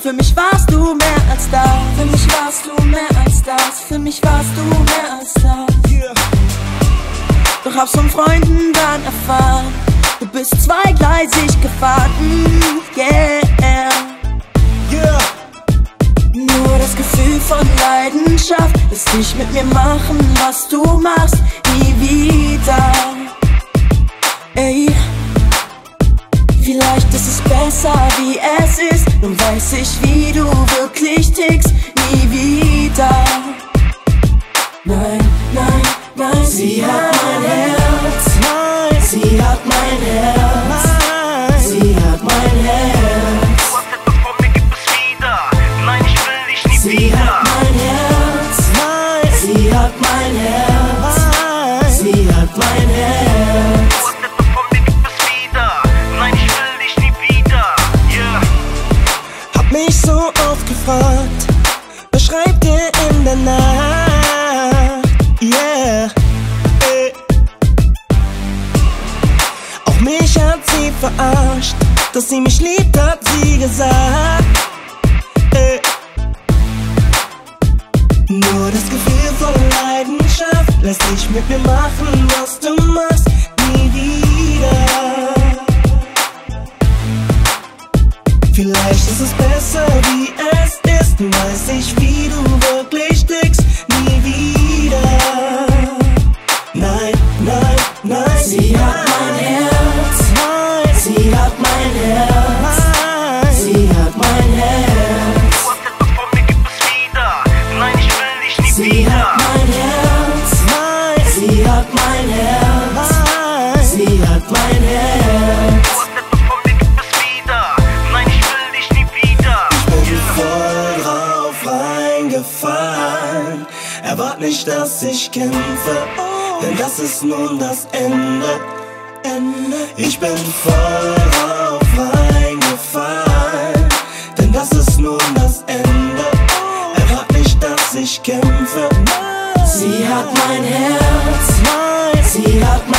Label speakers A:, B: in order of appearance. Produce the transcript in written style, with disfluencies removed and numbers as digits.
A: für mich warst du mehr als das. Für mich warst du mehr als das. Für mich warst du mehr als das. Doch hab's von Freunden dann erfahren, du bist zweigleisig gefahren. Yeah. Nur das Gefühl von Leidenschaft lässt dich mit mir machen, was du machst, nie wieder. Ey, vielleicht ist es besser, wie es ist. Nun weiß ich, wie du wirklich tickst, nie wieder. Nein, nein, nein, sie hat mein Herz. Nein, sie hat mein Herz. Nein, sie hat mein Herz.
B: Du hast etwas von mir, gib es wieder. Nein, ich will dich nie
A: Sie
B: wieder.
A: hat mein Herz. Nein, sie hat mein Herz. Nein, sie hat mein Herz.
B: Du hast etwas von mir, gib es wieder. Nein, ich will dich nie wieder. Yeah.
C: Hab mich so oft gefragt, was schreibt ihr in der Nacht? Yeah. Auch mich hat sie verarscht, dass sie mich liebt, hat sie gesagt. Nur das Gefühl von Leidenschaft lässt dich mit mir machen, was du machst, nie wieder. Vielleicht ist es besser, wie es ist, weiß ich, wie du wirklich tickst, nie wieder. Nein, nein, nein,
A: Sie hat mein Herz. Nein, sie hat mein Herz. Nein, sie hat mein Herz.
B: Du hast etwas von mir, gib es wieder. Nein, ich will dich nie
A: Sie
B: wieder.
A: hat mein Herz. Nein, sie hat mein Herz. Nein, sie hat mein Herz.
B: Du hast etwas von mir, gib es wieder. Nein, ich will dich nie wieder.
C: bin voll drauf reingefallen. Erwart nicht, dass ich kämpfe, denn das ist nun das Ende. Ich bin voll drauf reingefallen, denn das ist nun das Ende. Erwart nicht, dass ich kämpfe.
A: Sie hat mein Herz. Nein, sie hat